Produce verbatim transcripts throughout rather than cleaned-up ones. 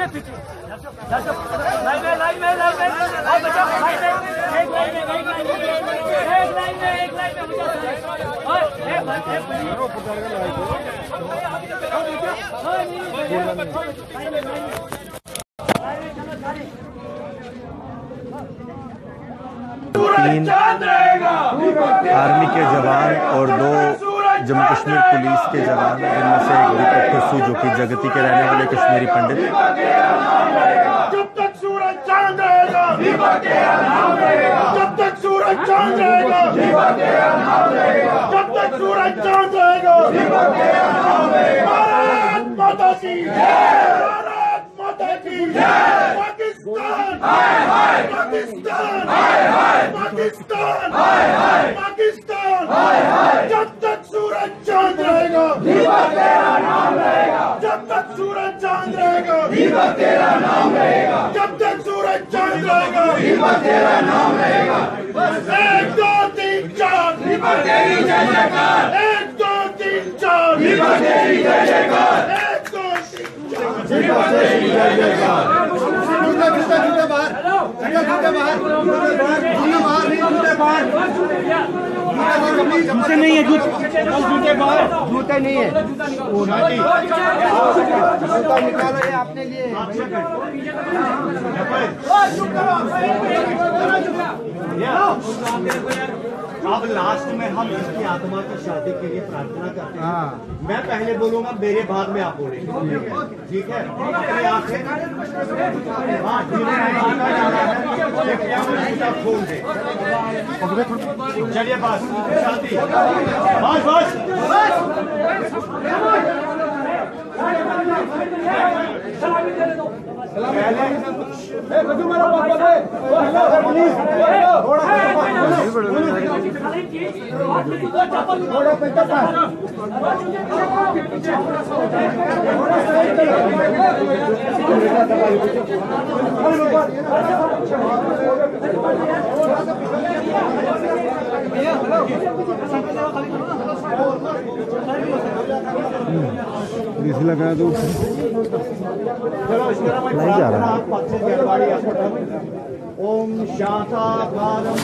पीछे पीछे लाइन में लाइन में लाइन में और बच्चों लाइन में एक लाइन में एक लाइन में एक लाइन में एक लाइन में और एक तीन आर्मी के जवान और दो जम्मू कश्मीर पुलिस के जवान, जिनमें से एक दीपक ठुस्सू जो कि जगती के रहने वाले कश्मीरी पंडित। जब तक सूरज चांद रहेगा, जब तक सूरज चांद रहेगा, जब तक सूरज चांद रहेगा, भारत माता की, भारत माता की, पाकिस्तान, पाकिस्तान, पाकिस्तान, पाकिस्तान, जब तक सूरज चांद रहेगा, जब तक सूरज चांद रहेगा, जब तक सूरज चांद रहेगा, एक दो तीन चार, एक दो तीन चार, एक दो तीन चार। जूते नहीं है, जूते बाहर, जूते नहीं है, जूता निकालो ये आपने लिए। अब लास्ट में हम इसकी आत्मा की शांति के लिए प्रार्थना करते हैं। मैं पहले बोलूंगा, मेरे बाद में आप बोलेंगे, ठीक है? अपने आंखें खोल दे। चलिए बस शांति, बस बस लगा दो नहीं जा रहा। ओम शांताकारं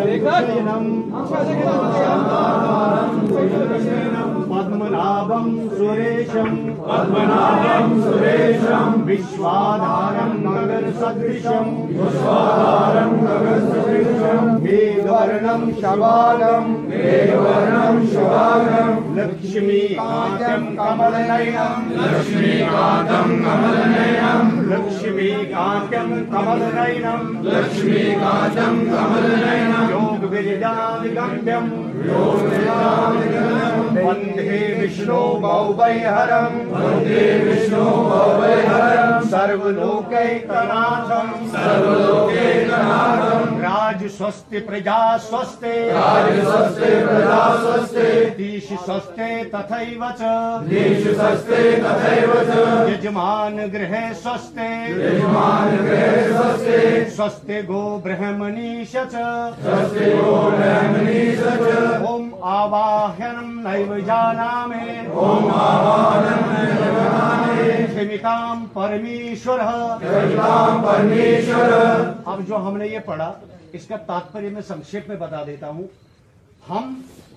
पद्मनाभं सुरेशं पद्मनाभं सुरेशं विश्वाधारं नगर सदृशं विश्वाधारं नगर सदृशं मेघवर्णं शवालं मेघवर्णं शवालं लक्ष्मीकान्तं कमलनयनं लक्ष्मीकान्तं कमलनयनं लक्ष्मीकान्तं कमलनयनं लक्ष्मीकान्तं कमलनयनं योग विद्यादिगम्यं योग विद्यादिगम्यं वन्दे विष्णु भवभयहरं वन्दे विष्णु भवभयहरं सर्वलोकैकनाथं सर्वलोकैकनाथं राज स्वस्ति प्रजा स्वस्ति राज स्वस्ति प्रजा स्वस्ति धीश स्वस्ति तथैव च धीश स्वस्ति तथैव च यजमान गृहे स्वस्ति यजमान गृहे स्वस्ति स्वस्ति गो ब्रह्मणीश च स्वस्ति गो ब्रह्मणीश च ओम आवाहनं नैव जानामि ओम आवाहनं नैव जानामि क्षमितां परमेश्वरः क्षमितां परमेश्वरः। अब जो हमने ये पढ़ा, इसका तात्पर्य मैं संक्षेप में बता देता हूं। हम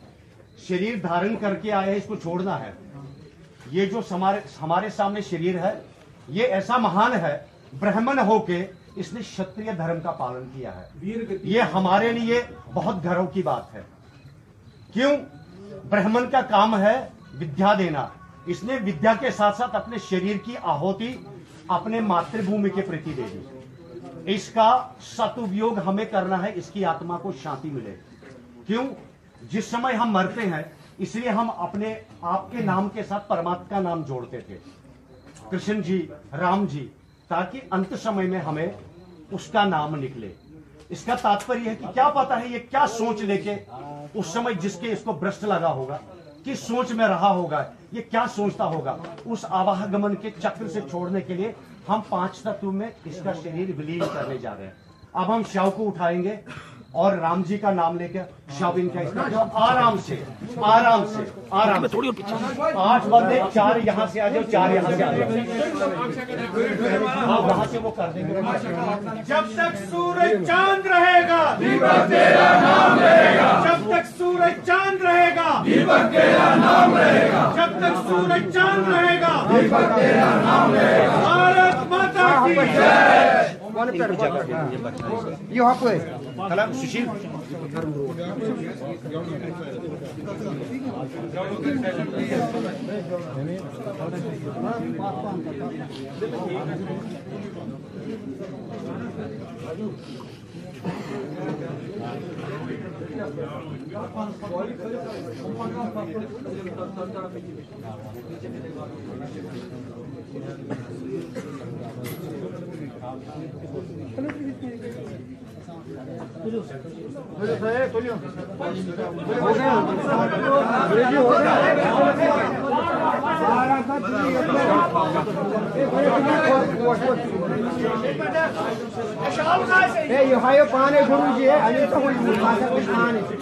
शरीर धारण करके आए हैं, इसको छोड़ना है। ये जो हमारे हमारे सामने शरीर है, ये ऐसा महान है, ब्राह्मण होके इसने क्षत्रिय धर्म का पालन किया है। ये हमारे लिए बहुत गर्व की बात है। क्यों? ब्राह्मण का काम है विद्या देना। इसने विद्या के साथ साथ अपने शरीर की आहुति अपने मातृभूमि के प्रति दे दी। इसका सदुपयोग हमें करना है, इसकी आत्मा को शांति मिले। क्यों? जिस समय हम मरते हैं, इसलिए हम अपने आपके नाम के साथ परमात्मा का नाम जोड़ते थे, कृष्ण जी, राम जी, ताकि अंत समय में हमें उसका नाम निकले। इसका तात्पर्य है कि क्या पता है ये क्या सोच लेके उस समय जिसके इसको भ्रष्ट लगा होगा, किस सोच में रहा होगा, ये क्या सोचता होगा, उस आवाहगमन के चक्र से छोड़ने के लिए हम पांच तत्व में इसका शरीर विलीन करने जा रहे हैं। अब हम शव को उठाएंगे और राम जी का नाम लेकर शव इनका इसका आराम से आराम से आराम से आठ बंदे, चार यहाँ से आ जाओ, चार यहाँ से आ जाओ, वहां से वो कर देंगे। जब तक सूरज चांद रहेगा दीपक तेरा नाम रहेगा, जब तक सूरज चांद रहेगा दीपक तेरा नाम रहेगा, जब तक सूरज चांद रहेगा दीपक तेरा नाम रहेगा। भारत माता की जय। You have play. कलम सुशील Hey, you have your pan है गुरुजी है, अनिल तो कोई भाषा कुछ पान है,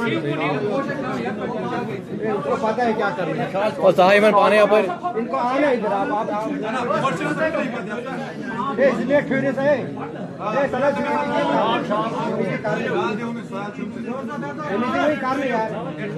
उसको पता है क्या करना है। और साहिब में पाने यहाँ पर इनको आना इधर आप आप ए इसलिए खेड़े से ए चलो जी कर ले यार।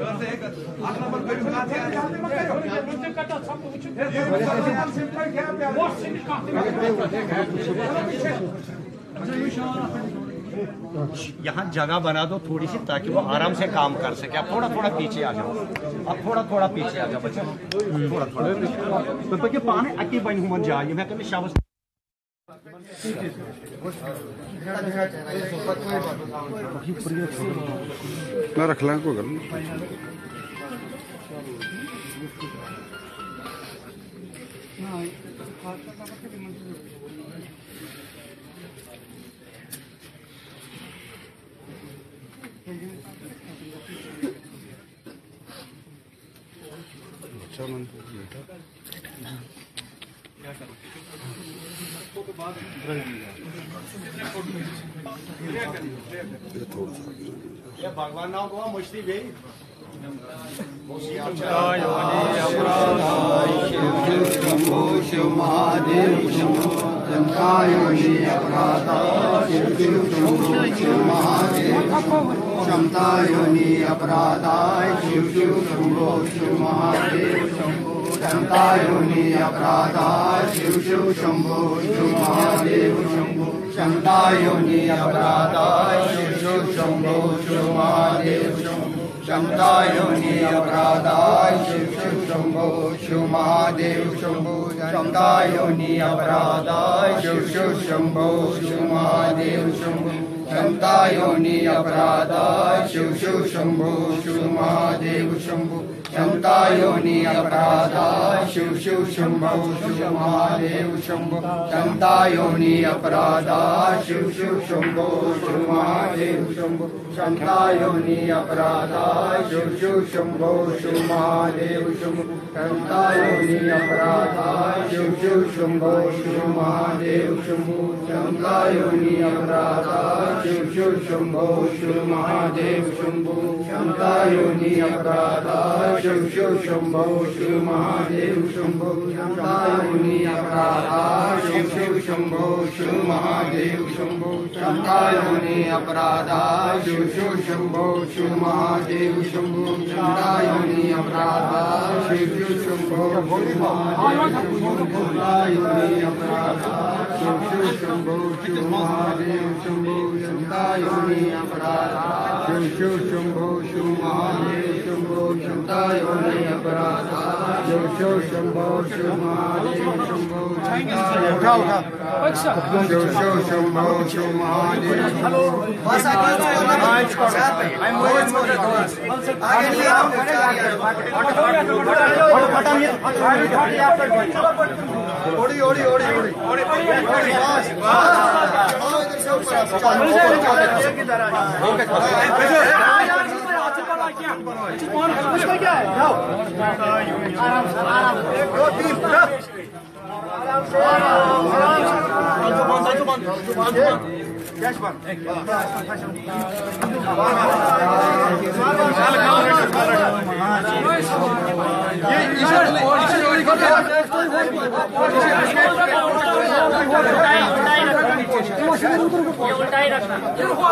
यहाँ जगह बना दो थोड़ी सी ताकि वो आराम से काम कर सके। आप थोड़ा थोड़ा पीछे आ जाओ, अब थोड़ा थोड़ा पीछे आ जाओ बच्चे, थोड़ा थोड़ा तो पानी अति बन हुआ जाए मैं कभी शाबाश ना रख लें को कर अच्छा मन भगवान नाम को मुश्ती भी क्षमतायोनि अपराधाय शिव शिव शंभो शिव महादेव शंभो क्षमतायोनि अपराधाय शिव शिव शंभो शिव महादेव शंभो क्षमतायोनि अपराधाय शिव शिव शंभो शिव महादेव शंभो क्षमतायोनि अपराधाय शिव शिव शंभो शिव महादेव शंभो क्षमतायोनि अपराधाय शिव शिव शंभो शिव महादेव शंभो क्षमतायोनि अपराधाय शिव शिव शंभो शिव महादेव शंभो क्षमतायोनि अपराधाय शिव शिव शंभो शिव महादेव शंभो क्षमतायोनि अपराधाय शिव शिव शंभो शिव महादेव शंभो क्षमतायोनि अपराधाय शिव शिव शंभो शिव महादेव शंभो क्षमतायोनि अपराधाय शिव शिव शंभो शिव महादेव शंभो क्षमतायोनि अपराधाय शिव शिव शंभो शिव महादेव शंभो क्षमतायोनि अपराधाय शिव शिव शंभो शिव महादेव शंभो क्षमतायोनि अपराधाय शिव शिव शंभो शिव महादेव शंभो क्षमतायोनि अपराधाय शिव शिव शंभो शिव महादेव शंभो क्षमतायोनि अपराधाय शिव शिव शंभो शिव महादेव शंभो क्षमतायोनि अपराधाय शिव शिव शंभो शिव महादेव शंभो क्षमतायोनि अपराधाय शिव शिव शंभो शिव महादेव शंभो उठा उठा शिव शिव शंभो शिव महादेव हेलो बस आगे ओड़ी ओड़ी ओड़ी ओड़ी क्या है आराम से आराम से एक दो तीन आराम से आराम से उल्टा ही रखना।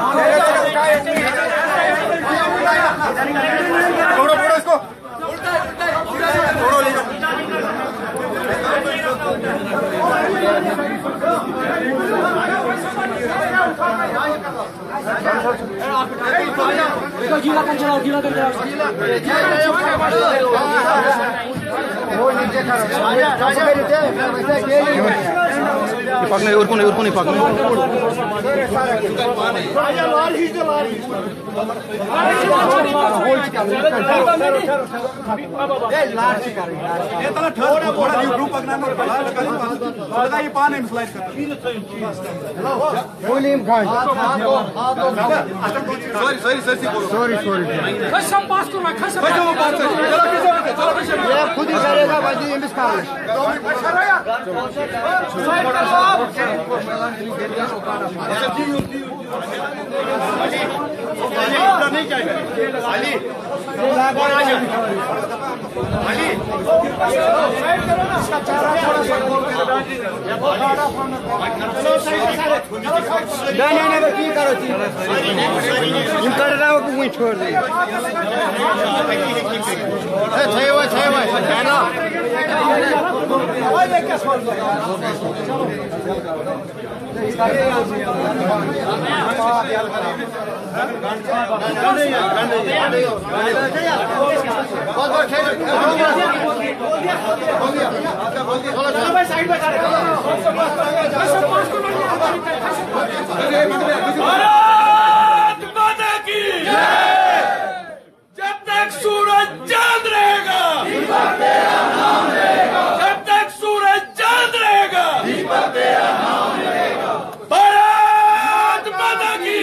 छोड़ो छोड़ो इसको, छोड़ो ले जाओ। गीला कर चलाओ, गीला कर चलाओ। पकने और कौन और कौन पकने थोड़ा थोड़ा ग्रुप पकना लगा ये पान स्लाइड कर मुलीम Khan sorry sorry sir sorry sorry खसम पास करो, खसम चलो ये खुद ही करेगा भाई इंग्लिश का नहीं चाहिए अली अली नहीं नहीं नहीं की करो जी इन कर रहा हो कोई छोड़ दे ए छे वो छे वो जाना ओए देख के छोड़ दो बहुत बहुत साइड में भारत माता की जब तक सूरज चांद रहेगा दीपक तेरा नाम रहेगा, जब तक सूरज चांद रहेगा दीपक तेरा नाम रहेगा। भारत माता की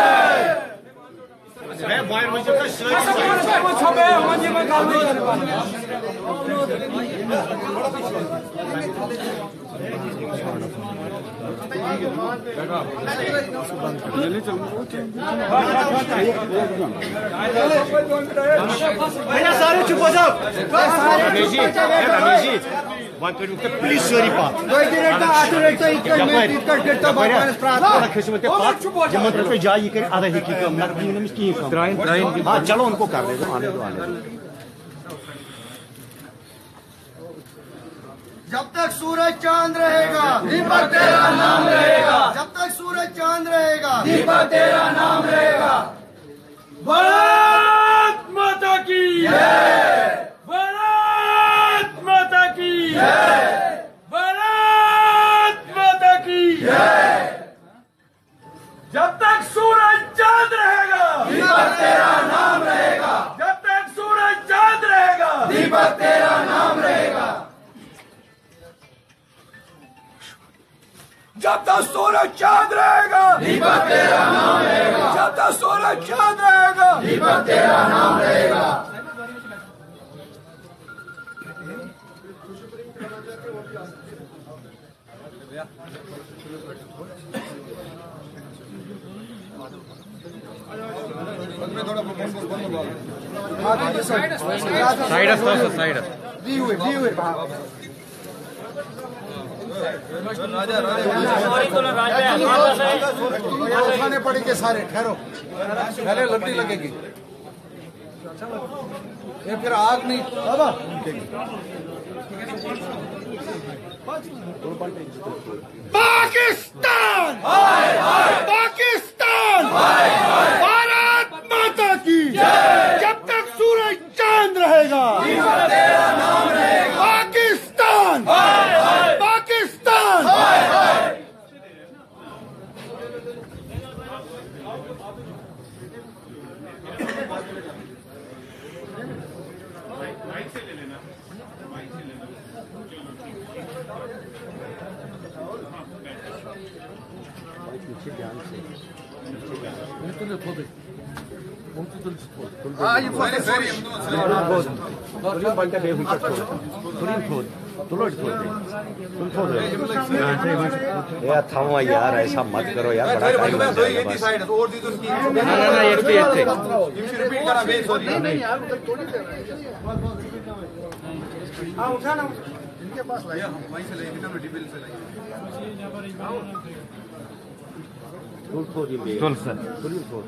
सारे चुप हो जाओ रमेश जी रमेश जी वन करू के प्लीज सॉरी पात कोई गिरता आठ रेट इक्कड़ में इक्कड़ गिरता बापान प्रात खिसमत पात जमन पे जाई कर आधा ही की कम लग दिन में की कम ड्राइन ड्राइन हां चलो उनको कर दे दो आने दो आने दो। जब तक सूरज चांद रहेगा दीपक तेरा नाम रहेगा, जब तक सूरज चांद रहेगा दीपक तेरा नाम रहेगा। भारत माता की भारत माता की भारत माता की जब तक सूरज चांद रहेगा दीपक तेरा नाम रहेगा, जब तक सूरज चांद रहेगा दीपक तेरा नाम रहेगा। जब तक सूरज चांद रहेगा दीपक तेरा नाम रहेगा, जब तक सूरज चांद रहेगा दीपक तेरा नाम रहेगा। साइड साइड दी हुए दी हुए उठाने पड़ेंगे सारे, ठहरो पहले लकड़ी लगेगी ये फिर आग नहीं बाबा पाकिस्तान पाकिस्तान भारत माता की जब तक सूरज चांद रहेगा तेरा नाम रहेगा। पाकिस्तान पाकिस्तान हाँ ये यार थामा यार ऐसा मत करो यार बड़ा टाइम लग जाएगा बस। ना ना ना एक पे एक हाँ उठाना इनके पास लाया वहीं से लेके ना डिबिल से लाया तुल थोड़ी भी तुल सर तुल थोड़ी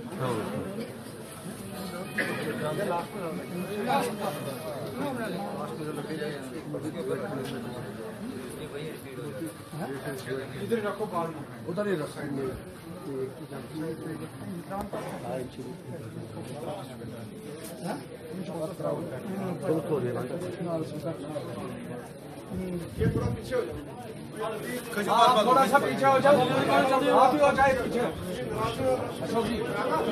इधर रखो बाल उधर ही रखो तुल थोड़ी ये थोड़ा पीछे हो जाओ थोड़ा सा पीछे हो जाओ आप ही हो जाए पीछे अशोक जी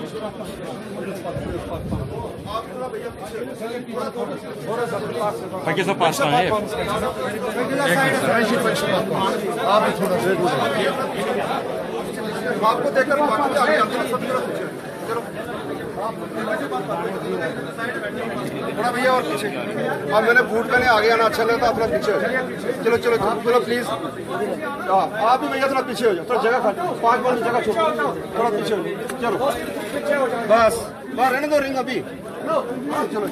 आप थोड़ा भैया पीछे थोड़ा सा बाकी सब पास है आप भी थोड़ा आपको देखकर बाकी आगे सब तरफ चलो थोड़ा भैया और पीछे अब मैंने बूट पहने आगे आना अच्छा लगता है थोड़ा पीछे हो जाओ चलो चलो चलो प्लीज आप भी भैया थोड़ा पीछे हो जाओ थोड़ा जगह खाली पाँच बार जगह छोड़ो थोड़ा पीछे हो जाओ चलो बस बाहर रहने दो रिंग अभी चलो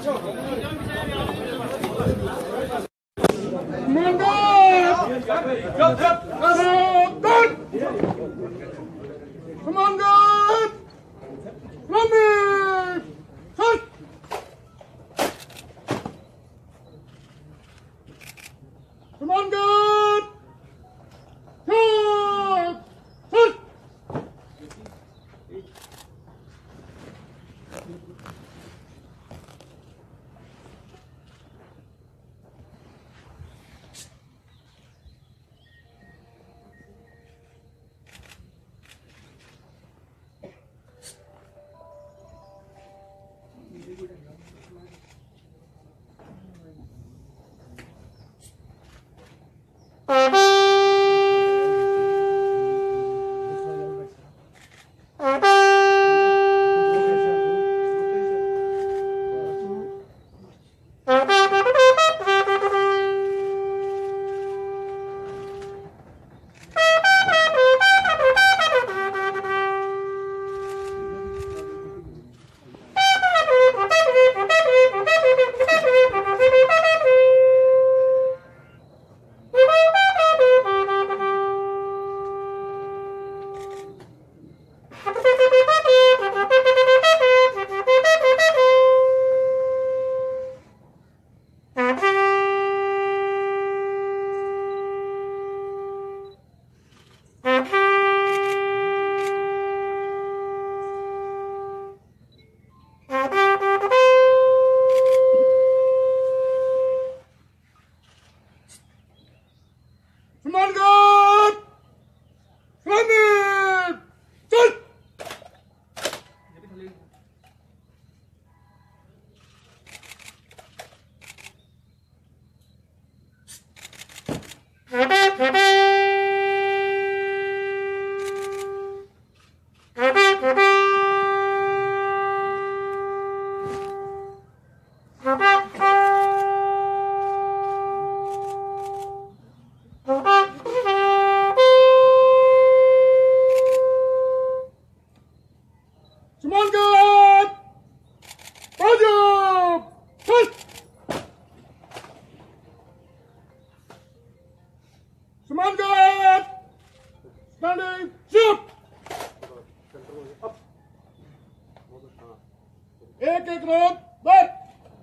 एक एक रोड बस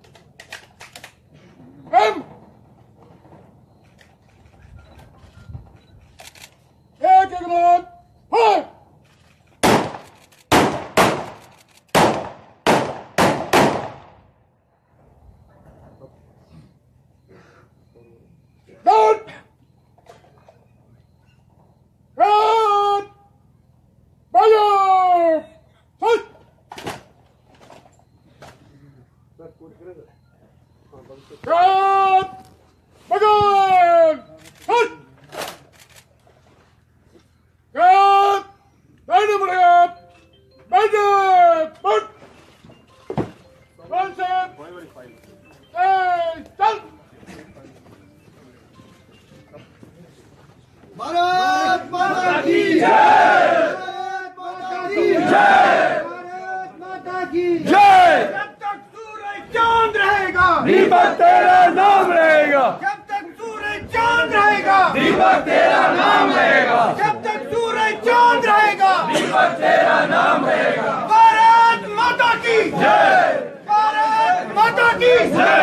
हम एक एक road fire down round fire first Round, begin! Hut! Round, ready for it! Ready! Put! One set! Hey, start! Deepak तेरा नाम रहेगा। जब तक सूरज चांद रहेगा दीपक तेरा नाम रहेगा। जब तक सूरज चांद रहेगा दीपक तेरा नाम रहेगा। भारत माता की जय। भारत माता की जय।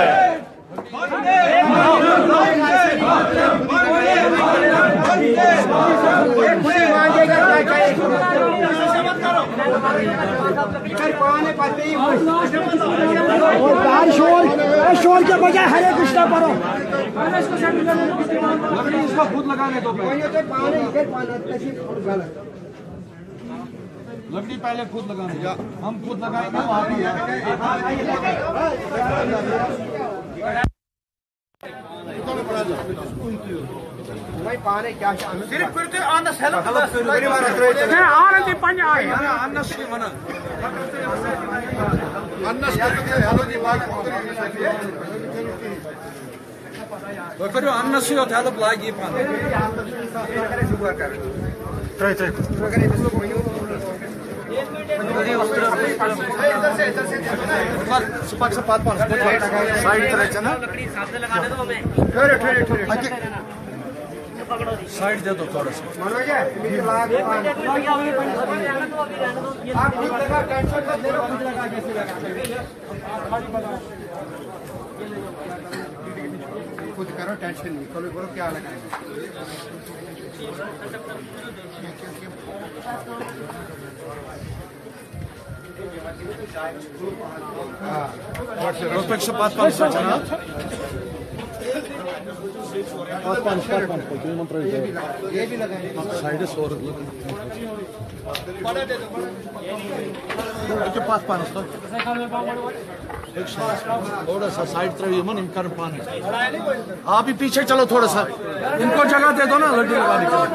शोर शोर के बजाय हरे कृष्णा पढ़ो। इसको खुद लगाने दो। लकड़ी पहले खुद लगाने दो। हम खुद लगाएंगे सिर्फ फिर अन्नस हेल्प आरती पंज आए अन्नस मन अन्नस हेलो जी बात तो फिर अन्नस यो हेल्प लागी पान ट्राई ट्राई साइड तरह ना साइड दे दो थोड़ा सा। खुद करो टेंशन नहीं बोलो बोलो क्या लगाएंगे। रोपेक्ष पाच पाच पाच पाच पाच पाच मंत्र ये भी लगाएंगे साइड से और पाच पाच थोड़ा सा साइड तरफ मन इनका पानी आप ही पीछे चलो थोड़ा सा इनको जगह दे दो ना लड्डू लगाने के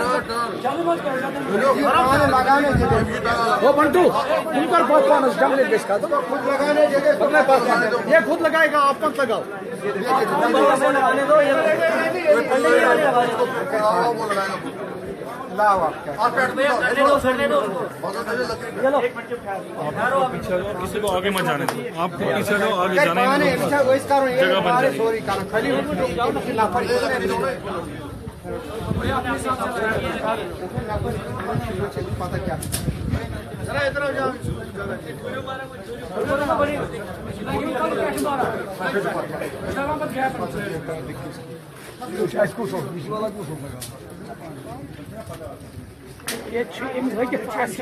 वो बंटू इनको पाँच पाँच जंगले बेचका दो खुद लगाने ये खुद लगाएगा आप मत लगाओ। किसी को आगे मत जाने दो। आप पीछे लो आगे जाने जगह बन जाएगी। पता क्या जरा इधर जाओ ये इन लगे कैसे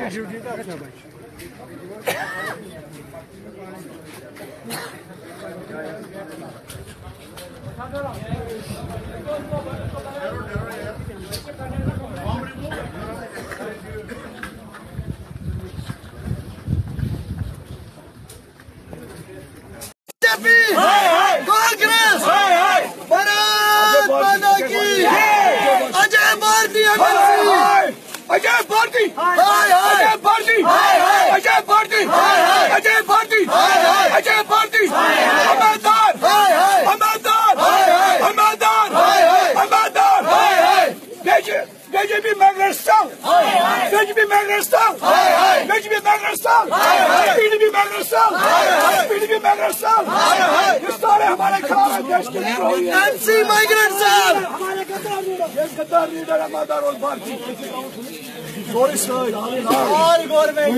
कांग्रेस भारत माता की अजय भारती अजय भारती अजय भारती अजय भारती अजय भारती अजय भारती हमादार हमादार हमादार हमादार बीजेपी मैग्रेस्टल बीजेपी मैग्रेस्टल बीजेपी मैग्रेस्टल पीडीपी मैग्रेस्टल पीडीपी मैग्रेस्टल ये सारे हमारे खिलाफ है देश के एमसी मैग्रेस्टल हमारे गद्दार लीडर गद्दार लीडर हमादार और भारती सॉरी सर और government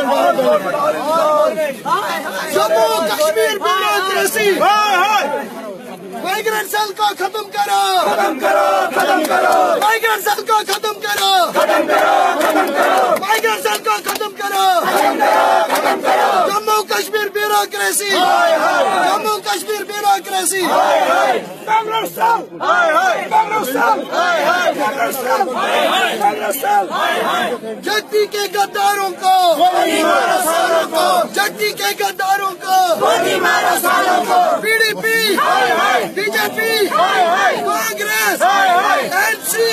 Jammu Kashmir bureaucracy migrant cell को खत्म करो खत्म करो खत्म करो माइग्रेंट सेल को खत्म करो खत्म करो खत्म करो माइग्रेंट सेल को खत्म करो खत्म करो खत्म करो Jammu Kashmir bureaucracy Jammu Kashmir bureaucracy Congress cell Congress cell Congress cell Congress cell जगती के गद्दारों को गोली मारो सालों को जगती के गद्दारों को गोली मारो सालों को PDP BJP Congress NC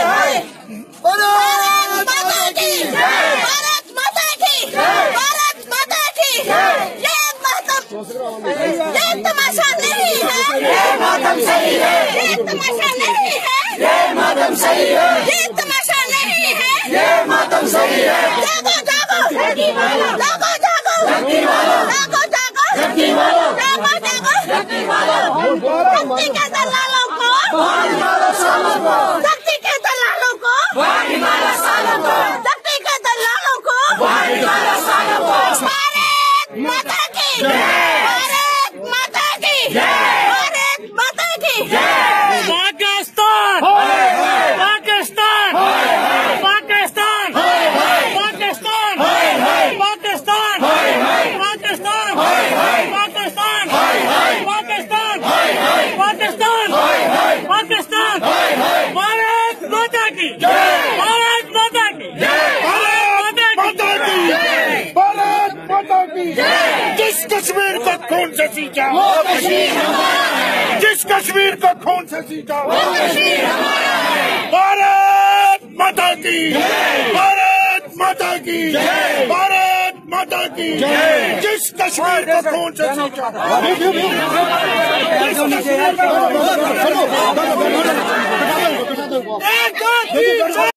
Bharat Mata की भारत माता की भारत माता की ये मातम ये तमाशा नहीं है ये मातम सही है ये तमाशा नहीं है ये मातम सही है ये तमाशा नहीं है ये मातम सही है जागो जागो जागो जागो जागो जागो जागो जागो जागो जागो भारत माता की पाकिस्तान पाकिस्तान पाकिस्तान पाकिस्तान पाकिस्तान पाकिस्तान पाकिस्तान पाकिस्तान पाकिस्तान पाकिस्तान भारत माता की भारत माता की भारत माता की भारत माता की जिस कश्मीर को खून से सींचा वो कश्मीर हमारा है। जिस कश्मीर को खून से सींचा वो कश्मीर हमारा है। भारत माता की भारत माता की भारत माता की जिस कश्मीर को खून से सींचा